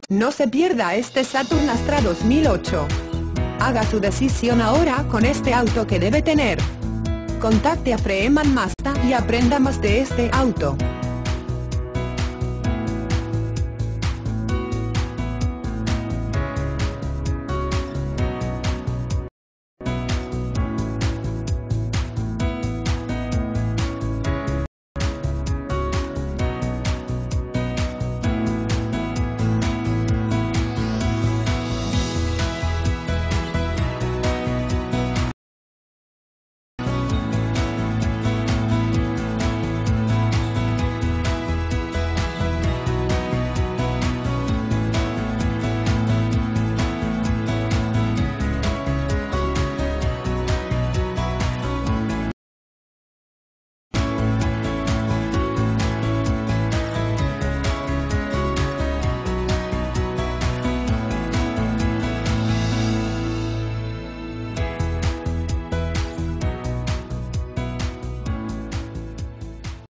No se pierda este Saturn Astra 2008. Haga su decisión ahora con este auto que debe tener. Contacte a Freeman Mazda y aprenda más de este auto.